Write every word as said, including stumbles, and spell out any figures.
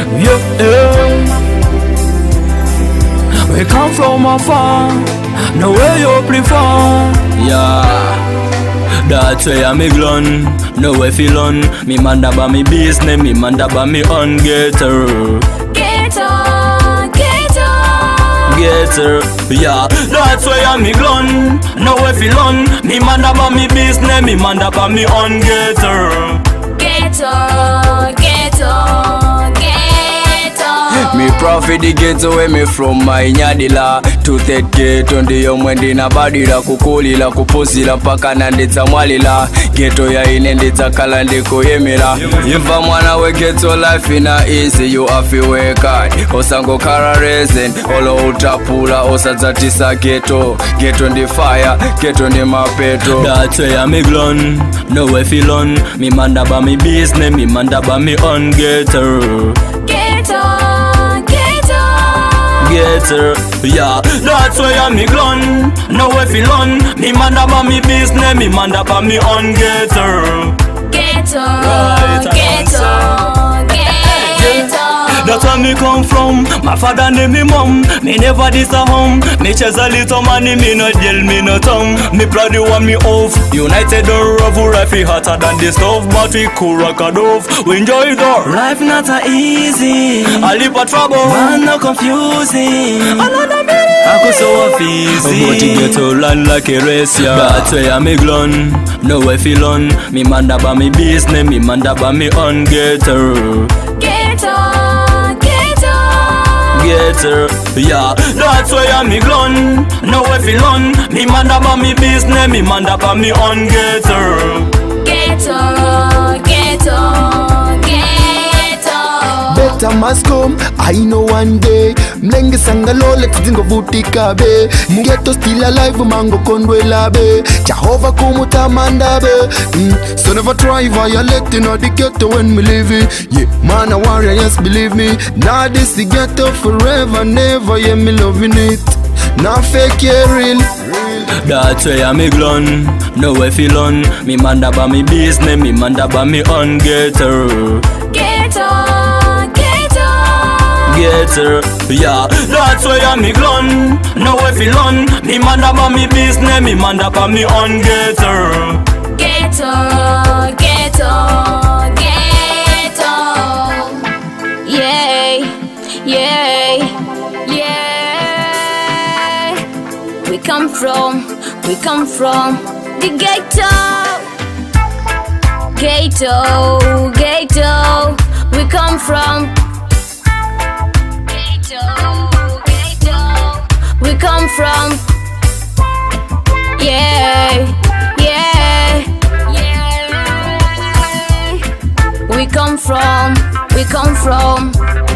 Yeah, yeah. We come from afar, no way you prefer. Yeah, that's why I'm a glun. No way feel on. Me manda ba me business, me manda ba me on getter. Ghetto, ghetto, Getter, yeah, that's why I'm a glun. No way feel on. Me manda ba me business, me manda ba me on getter. ghetto, ghetto, ghetto. Me profit the ghetto where me from my nyadila. To that ghetto ndiyo mwende na badila. Kukulila kupuzila paka nandita mwalila. Ghetto ya inendita kala ndiko yemila. Imva mwana we ghetto life ina easy. You have to work hard. Osango kara resin. Olo utapula osazatisa ghetto. Ghetto ndi fire, ghetto ndi mapeto. That's why I'm a glun. No way feel on. Me manda ba me business, me manda ba me on getter. Ghetto, Getter, yeah, that's why I'm a glun. No way feel on. Me manda ba me business, me manda ba me on getter. ghetto, Right, ghetto, ghetto. That's where me come from. My father name me mom. Me never dis a home. Me chase a little money, me no deal, me no tongue. Me proud the one me off. United don't rough, rifle hotter than the stove, but we cool rock a dove. We enjoy though. Life not a easy. I live a trouble, man no confusing. Another minute. I go so off easy. But to get to land like a race, yeah. That's why I'm a glun. No way feel on. Me manda ba me business, me manda ba me on getter. Ghetto, Getter, yeah, that's why I'm a glun. No way feel on. Me manda ba me business, me manda ba me on getter. ghetto, ghetto, ghetto. Better must come, I know one day. Mlenge sangalo let's zingo vutika be. Ghetto still alive, mango kondwela be. Jehovah kumuta manda be. mm. So never try violate in the ghetto when we live it. Yeah, man a warrior, yes believe me. Now this the ghetto forever, never, yeah me loving it. Now fake, yeah real. That's why I'm a glun. No way feel on. Me manda ba me business, me manda ba me on getter. Ghetto, Getter, yeah, that's why I'm a glun. No way feel on. Me manda ba me business, me manda ba me on getter. ghetto, ghetto, ghetto. Yeah, yeah, yeah. We come from, we come from the ghetto. Ghetto, ghetto. We come from ghetto, ghetto. We come from, yeah, yeah, yeah. We come from, we come from